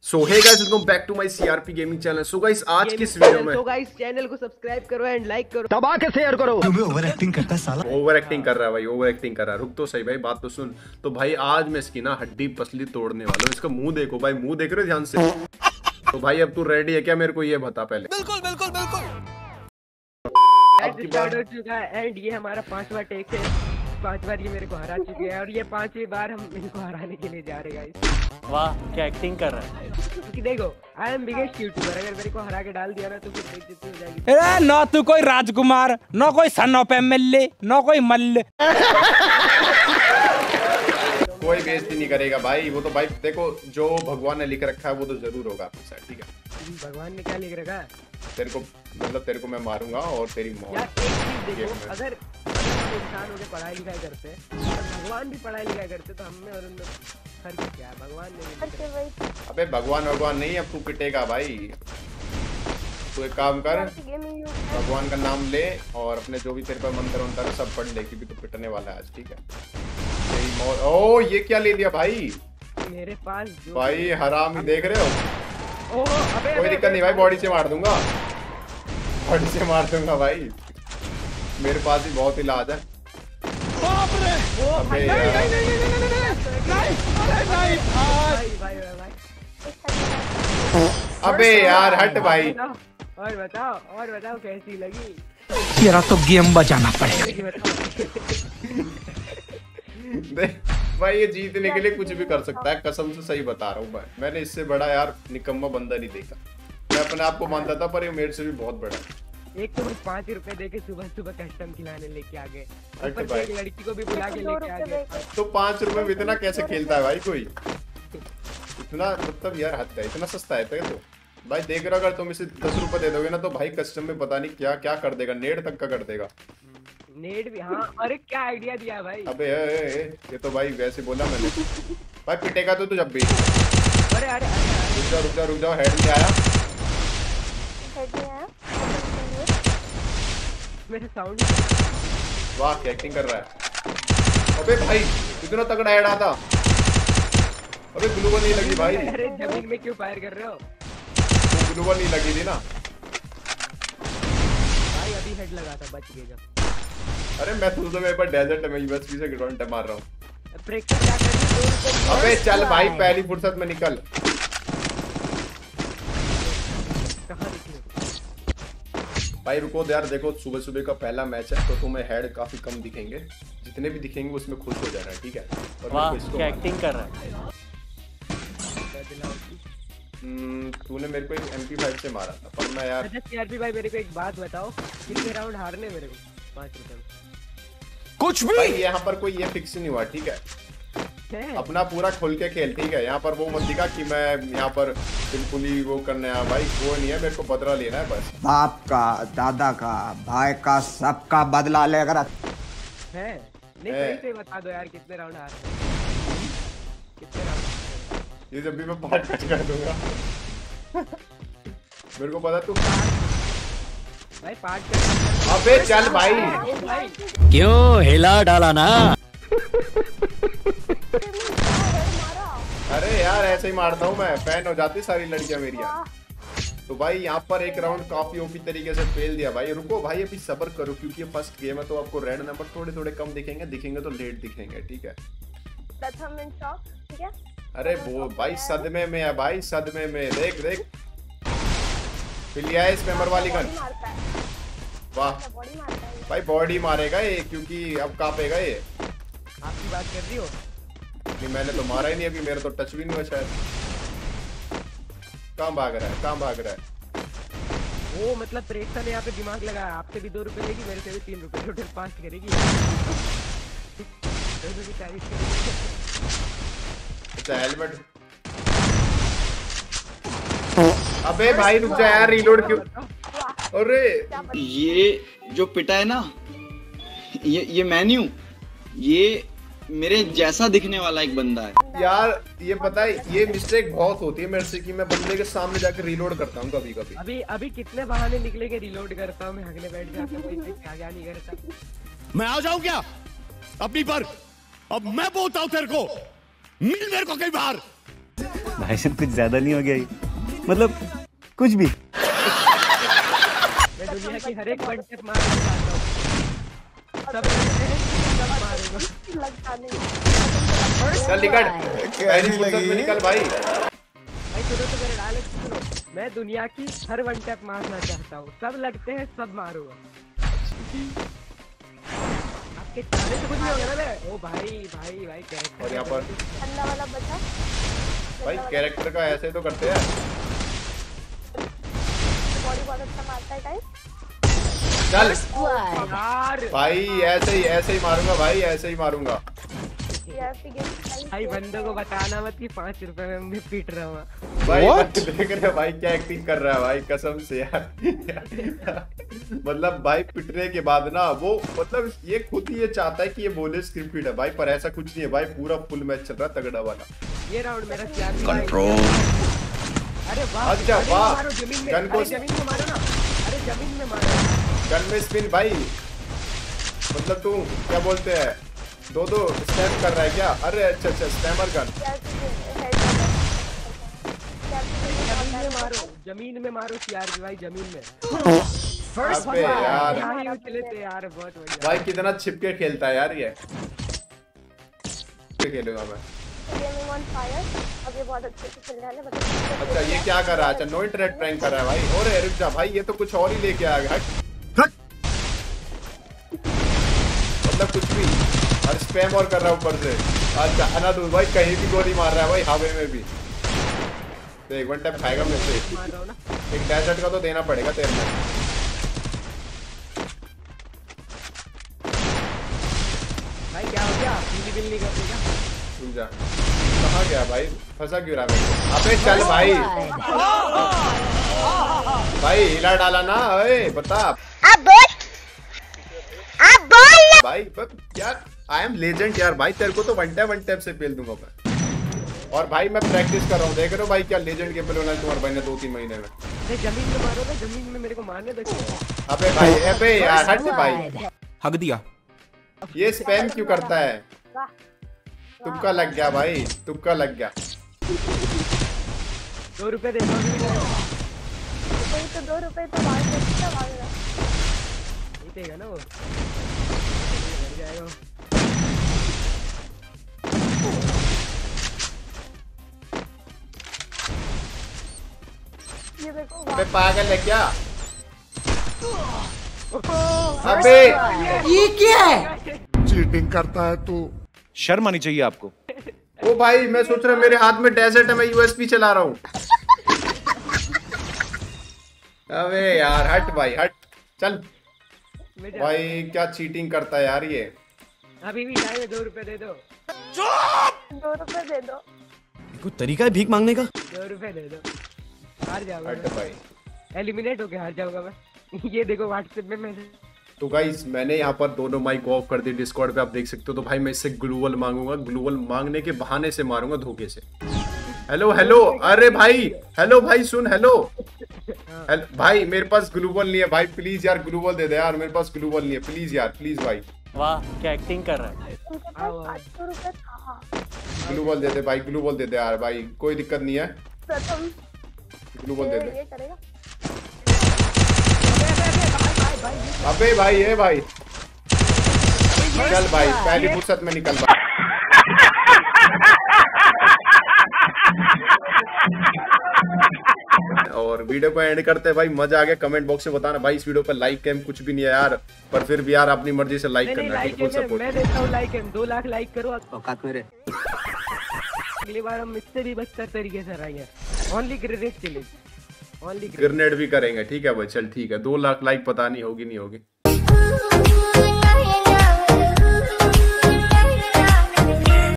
So hey guys, welcome back to my CRP gaming channel. So guys, आज की इस video में channel को सब्सक्राइब करो एंड लाइक करो, दबा के शेयर करो। क्यों ओवर एक्टिंग करता है साला? ओवर एक्टिंग कर रहा है भाई, ओवर एक्टिंग कर रहा है। रुक तो सही भाई, बात तो सुन। तो भाई आज मैं इसकी ना हड्डी पसली तोड़ने वाला हूँ। इसका मुंह देखो भाई, मुंह देख रहे हो ध्यान से। तो भाई अब तू रेडी है क्या? मेरे को ये बता पहले। बिल्कुल बिल्कुल बिल्कुल। स्टार्ट हो चुका है एंड ये हमारा 5वां टेक है। 5 बार ये मेरे को हरा चुके हैं और ये 5वीं बार हम इनको हराने के लिए जा रहे हैं गाइस। वाह क्या एक्टिंग कर रहा है। क्योंकि देखो आई एम बिगेस्ट यूट्यूबर, अगर मेरे को हरा के डाल दिया ना तो फिर बेइज्जती हो जाएगी। ना तू कोई राजकुमार, ना कोई सन ऑफ एमएलए, ना कोई मल्ल। कोई बेइज्जती नहीं करेगा भाई। वो तो भाई देखो, जो भगवान ने लिख रखा है वो तो जरूर होगा आपके साथ, ठीक है। भगवान ने क्या लिख रखा है? तेरे को मतलब तेरे को मैं मारूंगा और तेरी मौत। यार एक चीज देखो, अगर इंसान हो के पढ़ाई लिखाई करते हैं, भगवान भी पढ़ाई लिखाई करते, तो हमें और उनमें फर्क क्या है? भगवान ने अबे भगवान नहीं, अब तू पिटेगा भाई। तू एक काम कर, भगवान का नाम ले और अपने जो भी तेरे पर मंत्र वंत्र है सब पढ़ ले, क्योंकि तू पिटने वाला है आज, ठीक है। तेरी मौत। ओ ये क्या ले लिया भाई? मेरे पास जो भाई हराम ही देख रहे हो। अबे कोई दिक्कत नहीं भाई, बॉडी से मार दूंगा, बॉडी से मार दूंगा भाई। मेरे पास ही बहुत इलाज है। अबे अबे यार हट भाई। और बताओ कैसी लगी? तेरा तो गेम बजाना पड़ेगा। भाई ये जीतने के लिए कुछ भी कर सकता है, कसम से सही बता रहा हूँ भाई। मैंने इससे बड़ा यार निकम्मा बंदा नहीं देखा। मैं अपने आप को मानता था, पर ये मेरे से भी बहुत बड़ा है। एक तो 5 रुपए देके सुबह सुबह कस्टम खिलाने लेके आ गए, हट ऊपर से एक लड़की को भी बुला के लेके आ गए। तो 5 रुपए में इतना कैसे खेलता है भाई कोई? इतना मतलब यार हद है, इतना सस्ता है तो भाई। देख रहा, अगर तुम इसे 10 रुपए दे दोगे ना तो भाई कस्टम में पता नहीं क्या क्या कर देगा, नेट तक का कर देगा। नेट भी? हाँ। अरे क्या आइडिया दिया भाई। अबे ये तो भाई वैसे बोला मैंने। भाई पिटेगा तो तू जब भी। अरे रुक जाओ, हेड नहीं आया। मेरे साउंड। वाह क्या एक्टिंग कर रहा है। अबे भाई इतना तगड़ा हेड आता। अबे ग्लूबल नहीं लगी भाई। अरे जमीन में क्यों फायर कर रहे हो? वो ग्लूबल नहीं लगी थी ना भाई, अभी हेड लगा था, बच गए जब। अरे मैं तो मेरे पर डेजर्ट में यूएसपी से ग्राउंड मार रहा हूँ। प्रैक्टिस क्या कर रही हो? अबे चल भाई, पहली फुर्सत में निकल। कहां निकले भाई? रुको यार, देखो सुबह सुबह का पहला मैच है तो तुम्हें हेड काफी कम दिखेंगे। जितने भी दिखेंगे उसमें खुश हो जाना, ठीक है। वाह क्या एक्टिंग कर रहा है। तूने मेरे को एक MP5 से मारा था, पर मैं यार। अच्छा सीआरपी भाई, मेरे को एक बात बताओ, कितने राउंड हारने मेरे को? 5 रुपए में कुछ भी भाई। यहाँ पर कोई ये फिक्स नहीं हुआ, ठीक है। अपना पूरा खोल के खेल, ठीक है। यहाँ पर वो मत दिखा कि मैं यहाँ पर बिल्कुल ही वो करने आया भाई। वो नहीं है, मेरे को बदला लेना है बस। बाप का, दादा का, भाई का, सबका बदला लेकर है। नहीं सही से बता दो यार, कितने राउंड हार रहे? कितने राउंड? ये जब भी मैं पार्ट कट कर दूंगा। मेरे को पता तू भाई पार्ट कर। अबे चल भाई। क्यों हिला डाला ना। अरे यार ऐसे ही मारता हूँ मैं, फैन हो जाती सारी लड़कियां मेरी यार। तो भाई यहाँ पर एक राउंड काफी ओपी तरीके से फेल दिया भाई। रुको भाई, अभी सब्र करो, क्योंकि ये फर्स्ट गेम है तो आपको रेड नंबर थोड़े थोड़े कम दिखेंगे तो लेट दिखेंगे, ठीक है। ठीक है। अरे वो भाई सदमे में है भाई, सदमे में। देख फिर लिया है इस मेमर वाली गन। वाह भाई, बॉडी मारेगा ये, क्योंकि अब कांपेगा ये। आपकी बात कर रही हो? नहीं मैंने तो मारा ही नहीं अभी, मेरा तो टच भी नहीं हुआ शायद। कहाँ भाग रहा है? वो मतलब प्रेक्षा ने यहाँ पे दिमाग लगाया। आपसे भी 2 रुपए लेगी, मेरे से भी 3 रुपए, टोटल 5 करेगी। दोनों की तारीफ करेगी। अच्छा हेलमेट। अबे भाई रुक जा यार, रीलोड क्यों? अरे ये जो पिटा है ना, ये मैन्यू, ये मेरे जैसा दिखने वाला एक बंदा है यार। ये पता है, ये मिस्टेक बहुत होती है मेरे से कि मैं बंदे के सामने जाके रीलोड करता हूँ कभी कभी। अभी कितने बहाने निकले के रीलोड करता हूँ मैं, हगने बैठ जाता हूँ, क्या नहीं करता। मैं आ जाऊं क्या अपनी पर? अब मैं बोलता हूं तेरे को, मिल मेरे को कई बार। भाईजान कुछ ज्यादा नहीं हो गया ये? मतलब कुछ भी। मैं दुनिया की हर एक वन टैप मारना चाहता हूँ। सब मारूंगा। चल निकल, पहली फुर्सत में निकल भाई। भाई सुनो तो मेरे डायलॉग सुनो। मैं दुनिया की हर वन टैप मारना चाहता हूँ, सब लगते हैं सब मारूंगा। आपके चाले से कुछ नहीं होगा ना मैं। ओ भाई भाई भाई कैरेक्टर। और यहाँ पर ठंडा वाला बचा भाई कैरेक्टर का ऐसे तो करते हैं। बॉडी बहुत अच्छा मारता है गाइस। चल यार भाई ऐसे ही मारूंगा भाई, ऐसे ही मारूंगा। भाई बंदों को बताना मत कि 5 रुपए में मैं पीट रहा हूँ। भाई देख रहे भाई क्या एक्टिंग कर रहा है भाई, कसम से यार। मतलब भाई पिटने के बाद ना वो मतलब ये खुद ही ये चाहता है कि ये बोले स्क्रिप्टेड है भाई, पर ऐसा कुछ नहीं है भाई, पूरा फुल मैच चल रहा है तगड़ा वाला। ये राउंड मेरा क्या कंट्रोल। अरे वाह अच्छा वाह, जमीन में गन को जमीन में मारो ना। अरे जमीन में मारो। गन में स्पिन भाई, मतलब तू क्या बोलते हैं, दो स्टैम कर रहा है क्या? अरे अच्छा स्टैमर गन। जमीन में मारो यार भाई, जमीन में। अबे यार यहाँ उछले थे यार, बहुत बढ़िया। भाई कितना छिपके खेलता है यार ये। खेलूंगा मैं। अब ये बहुत अच्छे से खेल रहा है। अच्छा ये क्या कर रहा है? अच्छा नो इंटरनेट प्रैंक कर रहा है भाई। और रुक जा भाई, ये तो कुछ और ही लेके आ गया। मतलब कुछ भी और स्पैम और कर रहा है ऊपर से। अच्छा अनादुल भाई कहीं भी गोली मार रहा है भाई, हवा में भी। तो एक वन टैप खाएगा मेरे से। एक डैशट का तो देना पड़ेगा तेरे में। भाई क्या हो गया? बिल नहीं करते क्या? रुक जा, कहाँ गया भाई? फंसा क्यों रहा है? अबे चल भाई, भाई हिला डाला ना। ओए बता भाई यार, आई एम लेजेंड यार भाई, तेरे को तो वन टैप से पेल दूंगा मैं। और भाई मैं प्रैक्टिस कर रहा हूँ, देख रहे हो भाई क्या लेजेंड गेम प्ले होना है तुम्हारे भाई ने 2-3 महीने में। अरे जमीन में मारो ना, जमीन में मेरे को मारने दो। अबे भाई अबे यार हट भाई, हक दिया। ये स्पैम क्यों करता है? तुक्का लग गया भाई, तुक्का लग गया। 2 रुपए दे दो। कोई तो 2 रुपए तो मार सकता है। देगा ना वो, जाएगा। ये देखो अबे पागल है क्या? अबे ये क्या है? चीटिंग करता है तू। शर्म आनी चाहिए आपको। ओ भाई मैं सोच रहा मेरे हाथ में डेजर्ट है, मैं यूएसपी चला रहा हूँ। अबे यार हट भाई हट, चल भाई क्या चीटिंग करता है यार ये। अभी भी जाए, 2 रुपए दे दो। 2 रुपए दे दो। कोई तरीका है भीख मांगने का? 2 रुपए दे दो, हार जाऊंगा हट भाई। एलिमिनेट होके हार जाऊंगा मैं। ये देखो व्हाट्सएप में मैसेज। तो गाइस मैंने यहाँ पर दोनों माइक ऑफ कर दी डिस्कॉर्ड पे, आप देख सकते हो। तो भाई मैं इससे ग्लूवल मांगूंगा, ग्लूवल मांगने के बहाने से मारूंगा धोखे से। हेलो हेलो, अरे भाई हेलो भाई सुन, हेलो भाई मेरे पास ग्लूवल नहीं है भाई, प्लीज यार ग्लूवल दे दे यार, मेरे पास ग्लूवल नहीं है, प्लीज यार प्लीज भाई। वाह क्या एक्टिंग कर रहा है। उनके पास 800 रुपए था। ग्लूवल दे दे भाई, ग्लूवल दे दे यार भाई, कोई दिक्कत नहीं है, प्रथम ग्लूवल दे दे। ये करेगा। अबे भाई ये भाई चल भाई, पहली फुर्सत में निकल भाई। और वीडियो को एंड करते हैं भाई, मजा आ गया? कमेंट बॉक्स में बताना भाई। इस वीडियो पर लाइक कैम कुछ भी नहीं है यार, पर फिर भी यार अपनी मर्जी से लाइक करना है, फुल सपोर्ट। मैं देता हूँ लाइक, 2 लाख लाइक करो औकात मेरे। अगली बार हम इससे भी बदतर तरीके से रहेंगे। Only grenade challenge, only grenade भी करेंगे, ठीक है भाई चल ठीक है। 2 लाख लाइक पता नहीं होगी नहीं होगी।